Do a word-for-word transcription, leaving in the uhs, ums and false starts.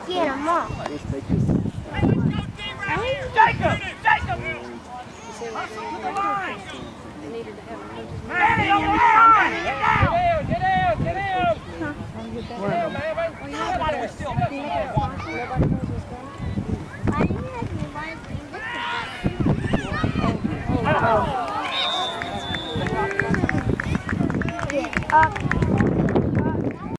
quiero, Mom. Jacob! Jacob! Manny, on the line! Get down! Get down! Get down! Get down, man! Why do we still have some more water? Up.